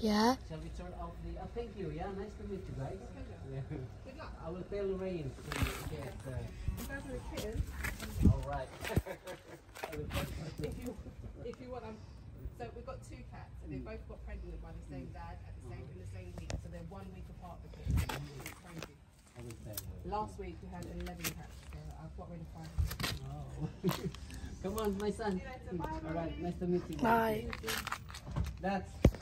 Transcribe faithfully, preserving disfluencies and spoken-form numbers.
Yeah. Shall we turn off the... Oh, thank you. Yeah, nice to meet you guys. Yeah. Good luck. I will tell Rain to get... Uh... You guys are a kitten. All right. if you if you want, um, so we've got two cats, and they both got pregnant by the same dad at the same in the same week, so they're one week apart. The kids. It's crazy. I will tell you. Last week we had eleven cats, so I've got rid of five. Oh. Come on, my son. See you later. Bye. All right, nice to meet you. Bye. That's